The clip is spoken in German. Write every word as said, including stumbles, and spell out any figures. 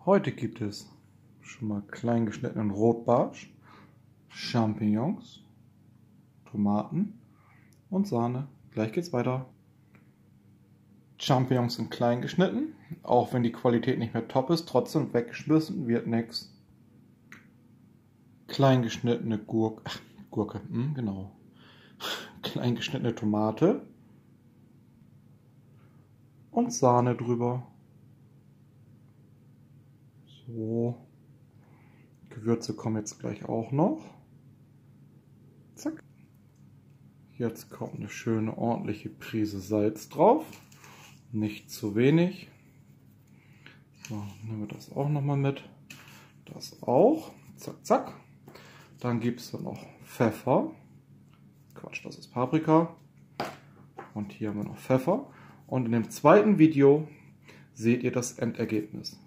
Heute gibt es schon mal klein geschnittenen Rotbarsch, Champignons, Tomaten und Sahne. Gleich geht's weiter. Champignons sind klein geschnitten, auch wenn die Qualität nicht mehr top ist, trotzdem weggeschmissen wird nichts. Klein geschnittene Gurke, ach, Gurke, hm, genau. Klein geschnittene Tomate und Sahne drüber. So, Gewürze kommen jetzt gleich auch noch. Zack. Jetzt kommt eine schöne ordentliche Prise Salz drauf. Nicht zu wenig. So, nehmen wir das auch noch mal mit. Das auch. Zack, zack. Dann gibt es noch Pfeffer. Quatsch, das ist Paprika. Und hier haben wir noch Pfeffer. Und in dem zweiten Video seht ihr das Endergebnis.